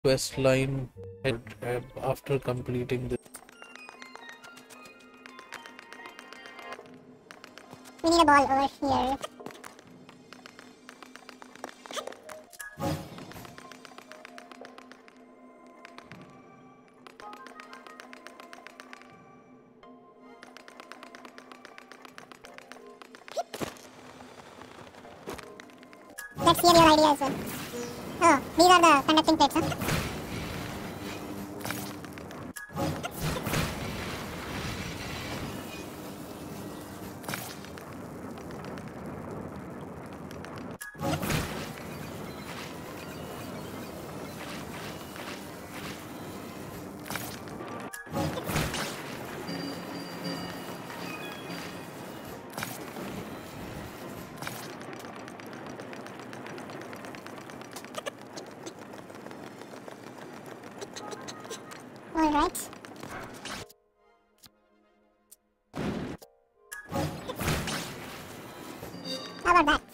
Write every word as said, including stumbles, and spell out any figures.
quest line after completing this. We need a ball over here. Let's hear your idea as well. Oh, these are the conducting plates, huh? Alright. How about that?